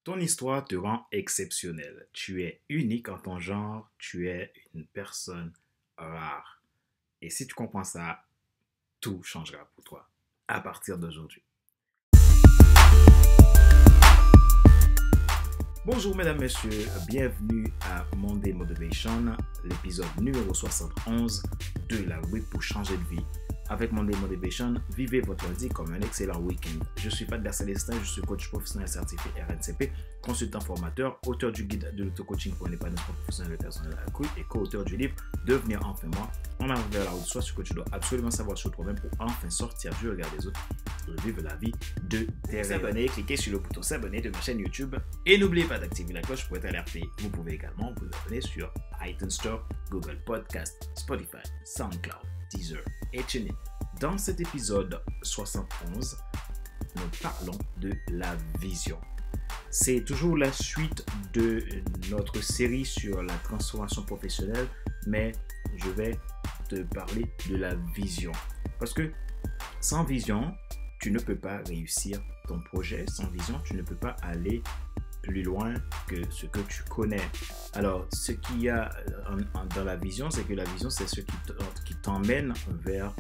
Ton histoire te rend exceptionnel. Tu es unique en ton genre, tu es une personne rare. Et si tu comprends ça, tout changera pour toi à partir d'aujourd'hui. Bonjour mesdames, messieurs, bienvenue à Monday Motivation, l'épisode numéro 71 de la rubrique pour changer de vie. Avec Monday Motivation, vivez votre lundi comme un excellent week-end. Je suis Pat Célestin, je suis coach professionnel certifié RNCP, consultant formateur, auteur du guide de l'auto-coaching pour l'épanouissement professionnel et personnel accru et co-auteur du livre Devenir enfin moi. On arrive vers la route, soit ce que tu dois absolument savoir sur toi-même pour enfin sortir du regard des autres et vivre la vie de tes rêves. S'abonner, cliquez sur le bouton s'abonner de ma chaîne YouTube et n'oubliez pas d'activer la cloche pour être alerté. Vous pouvez également vous abonner sur iTunes Store, Google Podcast, Spotify, SoundCloud, Deezer et TuneIn. Dans cet épisode 71, nous parlons de la vision. C'est toujours la suite de notre série sur la transformation professionnelle, mais je vais te parler de la vision. Parce que sans vision, tu ne peux pas réussir ton projet. Sans vision, tu ne peux pas aller plus loin que ce que tu connais. Alors, ce qu'il y a dans la vision, c'est que la vision, c'est ce qui t'emmène vers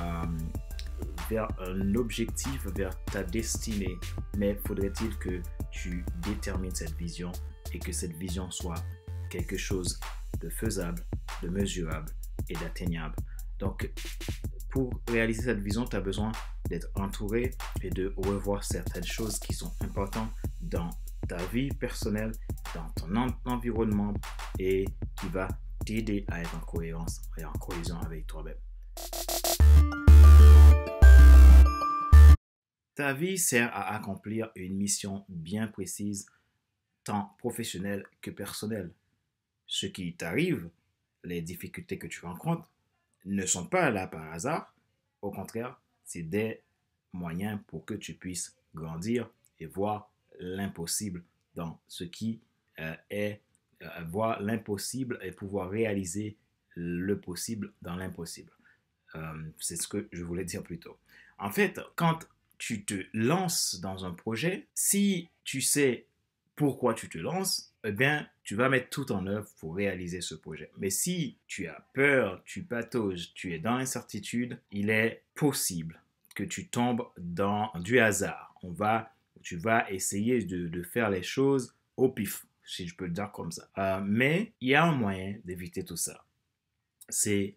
un objectif, vers ta destinée. Mais faudrait-il que tu détermines cette vision et que cette vision soit quelque chose de faisable, de mesurable et d'atteignable. Donc, pour réaliser cette vision, tu as besoin d'être entouré et de revoir certaines choses qui sont importantes dans ta vie personnelle, dans ton environnement et qui va t'aider à être en cohérence et en cohésion avec toi-même. Ta vie sert à accomplir une mission bien précise, tant professionnelle que personnelle. Ce qui t'arrive, les difficultés que tu rencontres, ne sont pas là par hasard. Au contraire, c'est des moyens pour que tu puisses grandir et voir l'impossible dans ce qui est voir l'impossible et pouvoir réaliser le possible dans l'impossible. C'est ce que je voulais dire plus tôt. En fait, quand tu te lances dans un projet, si tu sais pourquoi tu te lances, eh bien, tu vas mettre tout en œuvre pour réaliser ce projet. Mais si tu as peur, tu patauges, tu es dans l'incertitude, il est possible que tu tombes dans du hasard. Tu vas essayer de faire les choses au pif, si je peux le dire comme ça. Mais il y a un moyen d'éviter tout ça. C'est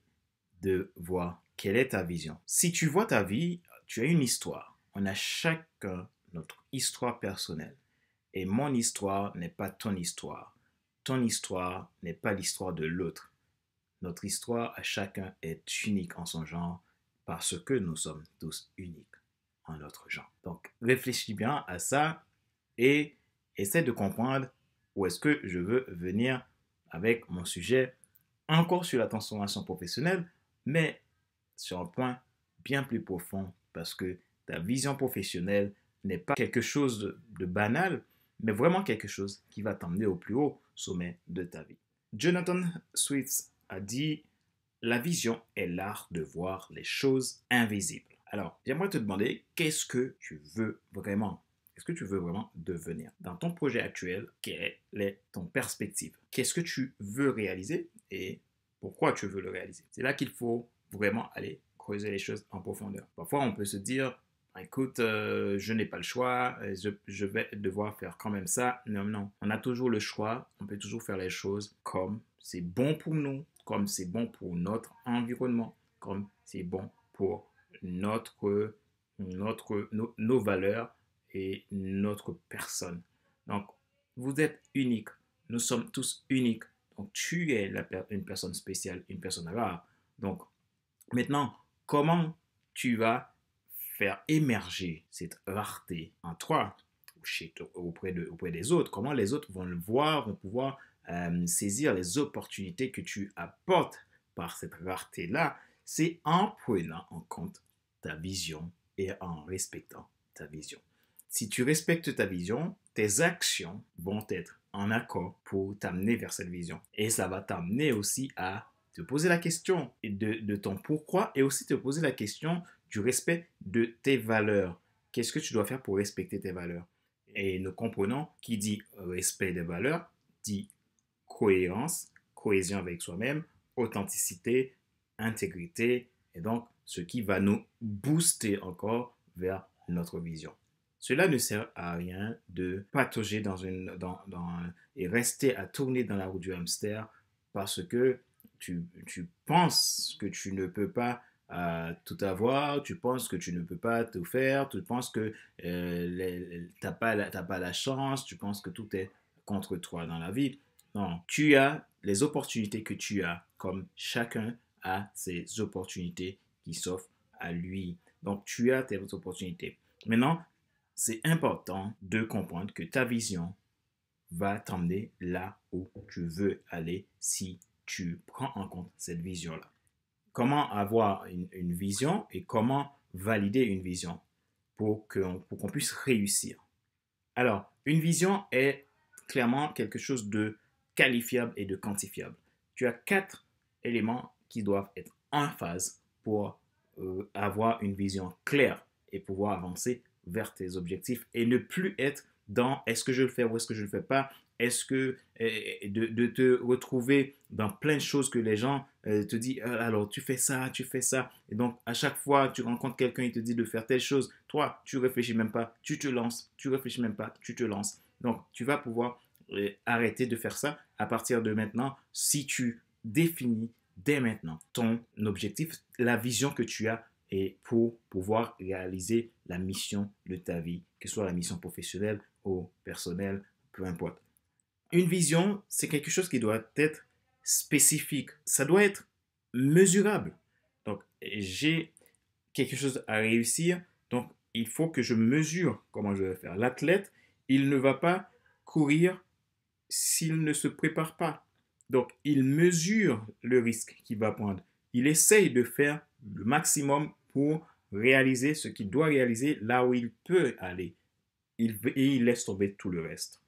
de voir quelle est ta vision. Si tu vois ta vie, tu as une histoire. On a chacun notre histoire personnelle. Et mon histoire n'est pas ton histoire. Ton histoire n'est pas l'histoire de l'autre. Notre histoire à chacun est unique en son genre parce que nous sommes tous uniques en notre genre. Donc, réfléchis bien à ça et essaie de comprendre où est-ce que je veux venir avec mon sujet, encore sur la transformation professionnelle, mais sur un point bien plus profond parce que ta vision professionnelle n'est pas quelque chose de banal, mais vraiment quelque chose qui va t'emmener au plus haut sommet de ta vie. Jonathan Swift a dit « La vision est l'art de voir les choses invisibles ». Alors, j'aimerais te demander, qu'est-ce que tu veux vraiment? Qu'est-ce que tu veux vraiment devenir? Dans ton projet actuel, quelle est ton perspective? Qu'est-ce que tu veux réaliser et pourquoi tu veux le réaliser? C'est là qu'il faut vraiment aller creuser les choses en profondeur. Parfois, on peut se dire, écoute, je n'ai pas le choix, je vais devoir faire quand même ça. Non, non, on a toujours le choix, on peut toujours faire les choses comme c'est bon pour nous, comme c'est bon pour notre environnement, comme c'est bon pour nos valeurs et notre personne. Donc, vous êtes unique, nous sommes tous uniques. Donc, tu es une personne spéciale, une personne rare. Donc, maintenant, comment tu vas faire émerger cette rareté en toi, auprès des autres? Comment les autres vont le voir, vont pouvoir saisir les opportunités que tu apportes par cette rareté-là? C'est en prenant en compte ta vision et en respectant ta vision. Si tu respectes ta vision, tes actions vont être en accord pour t'amener vers cette vision. Et ça va t'amener aussi à te poser la question de ton pourquoi et aussi te poser la question du respect de tes valeurs. Qu'est-ce que tu dois faire pour respecter tes valeurs? Et nous comprenons qui dit respect des valeurs, dit cohérence, cohésion avec soi-même, authenticité, intégrité, et donc ce qui va nous booster encore vers notre vision. Cela ne sert à rien de patauger et rester à tourner dans la roue du hamster parce que tu penses que tu ne peux pas tout avoir, tu penses que tu ne peux pas tout faire, tu penses que tu n'as pas la chance, tu penses que tout est contre toi dans la vie. Non, tu as les opportunités que tu as, comme chacun a ses opportunités qui s'offrent à lui. Donc, tu as tes opportunités. Maintenant, c'est important de comprendre que ta vision va t'emmener là où tu veux aller si tu prends en compte cette vision-là. Comment avoir une vision et comment valider une vision pour qu'on puisse réussir. Alors, une vision est clairement quelque chose de qualifiable et de quantifiable. Tu as 4 éléments qui doivent être en phase pour avoir une vision claire et pouvoir avancer vers tes objectifs et ne plus être dans est-ce que je le fais ou est-ce que je ne le fais pas, est-ce que de te retrouver dans plein de choses que les gens te disent alors tu fais ça, et donc à chaque fois tu rencontres quelqu'un, il te dit de faire telle chose, toi tu réfléchis même pas, tu te lances, tu réfléchis même pas, tu te lances. Donc tu vas pouvoir arrêter de faire ça à partir de maintenant si tu définis dès maintenant ton objectif, la vision que tu as et pour pouvoir réaliser la mission de ta vie, que ce soit la mission professionnelle ou personnelle, peu importe. Une vision, c'est quelque chose qui doit être spécifique. Ça doit être mesurable. Donc, j'ai quelque chose à réussir. Donc, il faut que je mesure comment je vais faire. L'athlète, il ne va pas courir s'il ne se prépare pas. Donc, il mesure le risque qu'il va prendre. Il essaye de faire le maximum pour réaliser ce qu'il doit réaliser là où il peut aller. Et il laisse tomber tout le reste.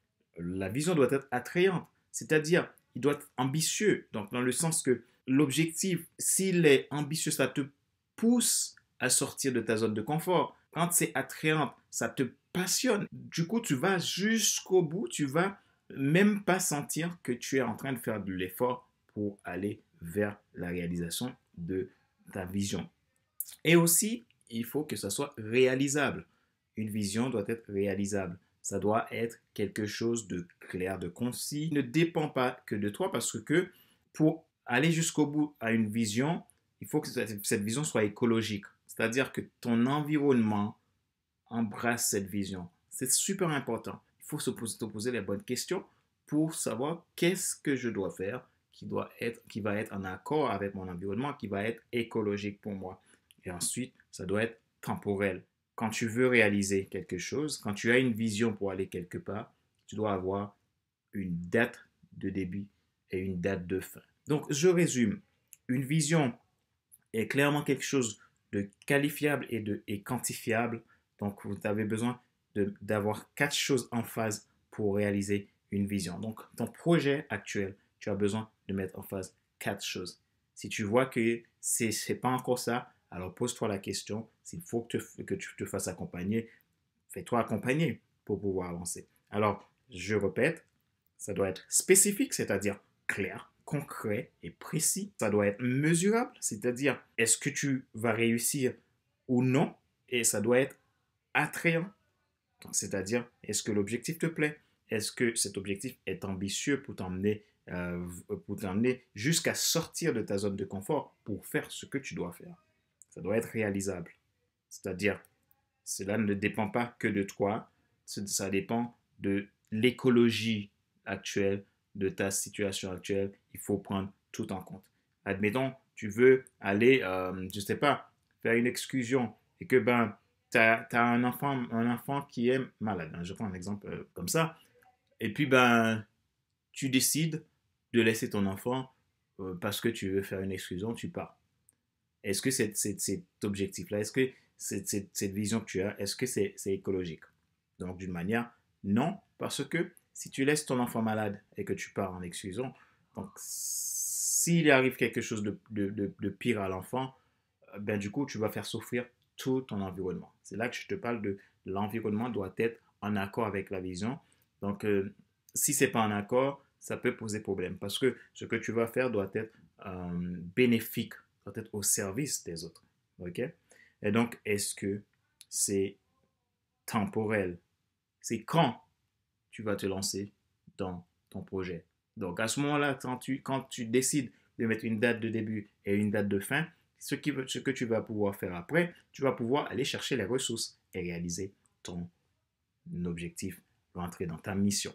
La vision doit être attrayante, c'est-à-dire il doit être ambitieux, donc dans le sens que l'objectif, s'il est ambitieux, ça te pousse à sortir de ta zone de confort. Quand c'est attrayant, ça te passionne. Du coup, tu vas jusqu'au bout, tu vas même pas sentir que tu es en train de faire de l'effort pour aller vers la réalisation de ta vision. Et aussi, il faut que ça soit réalisable. Une vision doit être réalisable. Ça doit être quelque chose de clair, de concis. Il ne dépend pas que de toi parce que pour aller jusqu'au bout à une vision, il faut que cette vision soit écologique. C'est-à-dire que ton environnement embrasse cette vision. C'est super important. Il faut se poser les bonnes questions pour savoir qu'est-ce que je dois faire qui va être en accord avec mon environnement, qui va être écologique pour moi. Et ensuite, ça doit être temporel. Quand tu veux réaliser quelque chose, quand tu as une vision pour aller quelque part, tu dois avoir une date de début et une date de fin. Donc, je résume. Une vision est clairement quelque chose de qualifiable et quantifiable. Donc, vous avez besoin d'avoir 4 choses en phase pour réaliser une vision. Donc, ton projet actuel, tu as besoin de mettre en phase 4 choses. Si tu vois que ce n'est pas encore ça, alors pose-toi la question. S'il faut que tu te fasses accompagner, fais-toi accompagner pour pouvoir avancer. Alors, je répète, ça doit être spécifique, c'est-à-dire clair, concret et précis. Ça doit être mesurable, c'est-à-dire est-ce que tu vas réussir ou non, et ça doit être attrayant. Donc, c'est-à-dire, est-ce que l'objectif te plaît? Est-ce que cet objectif est ambitieux pour t'emmener jusqu'à sortir de ta zone de confort pour faire ce que tu dois faire? Ça doit être réalisable. C'est-à-dire, cela ne dépend pas que de toi, ça dépend de l'écologie actuelle, de ta situation actuelle. Il faut prendre tout en compte. Admettons, tu veux aller, je ne sais pas, faire une excursion et que tu as un enfant qui est malade. Je prends un exemple comme ça. Et puis, tu décides de laisser ton enfant parce que tu veux faire une excursion, tu pars. Est-ce que cet objectif-là, est-ce que cette vision que tu as, est-ce que c'est écologique? Donc, d'une manière, non, parce que si tu laisses ton enfant malade et que tu pars en exclusion, donc s'il arrive quelque chose de pire à l'enfant, du coup, tu vas faire souffrir tout ton environnement. C'est là que je te parle de l'environnement doit être en accord avec la vision. Donc, si ce n'est pas en accord, ça peut poser problème parce que ce que tu vas faire doit être bénéfique, doit être au service des autres. OK? Et donc, est-ce que c'est temporel? C'est quand tu vas te lancer dans ton projet. Donc, à ce moment-là, quand tu décides de mettre une date de début et une date de fin, ce que tu vas pouvoir faire après, tu vas pouvoir aller chercher les ressources et réaliser ton objectif, rentrer dans ta mission.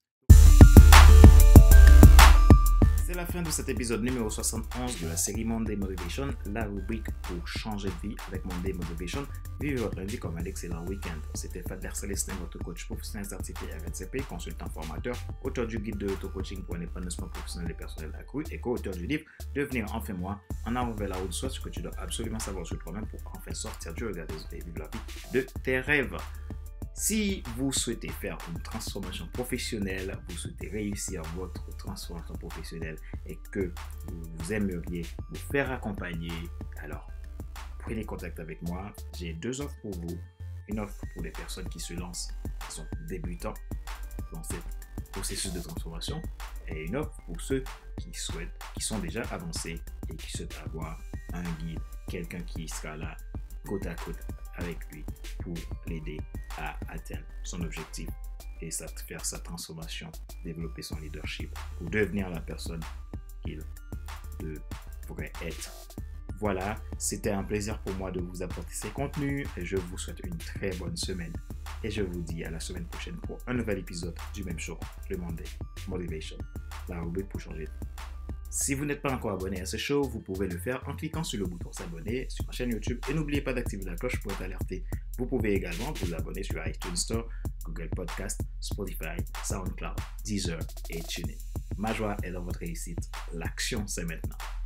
C'est la fin de cet épisode numéro 71 de la série Monday Motivation, la rubrique pour changer de vie avec Monday Motivation. Vivez votre lundi comme un excellent week-end. C'était Fader Célestin, votre coach professionnel certifié RNCP, consultant formateur, auteur du guide de l'auto-coaching pour un épanouissement professionnel et personnel accru et co-auteur du livre Devenir enfin moi, en avant vers la route, soit ce que tu dois absolument savoir sur toi-même pour enfin sortir du regard des autres et vivre la vie de tes rêves. Si vous souhaitez faire une transformation professionnelle, vous souhaitez réussir votre transformation professionnelle et que vous aimeriez vous faire accompagner, alors prenez contact avec moi. J'ai 2 offres pour vous. Une offre pour les personnes qui se lancent, qui sont débutants dans ce processus de transformation, et une offre pour ceux qui sont déjà avancés et qui souhaitent avoir un guide, quelqu'un qui sera là côte à côte avec lui pour l'aider à atteindre son objectif et faire sa transformation, développer son leadership pour devenir la personne qu'il devrait être. Voilà, c'était un plaisir pour moi de vous apporter ces contenus et je vous souhaite une très bonne semaine. Et je vous dis à la semaine prochaine pour un nouvel épisode du même show, le Monday Motivation, la rubrique pour changer de vie. Si vous n'êtes pas encore abonné à ce show, vous pouvez le faire en cliquant sur le bouton s'abonner sur ma chaîne YouTube et n'oubliez pas d'activer la cloche pour être alerté. Vous pouvez également vous abonner sur iTunes Store, Google Podcast, Spotify, SoundCloud, Deezer et TuneIn. Ma joie est dans votre réussite. L'action, c'est maintenant.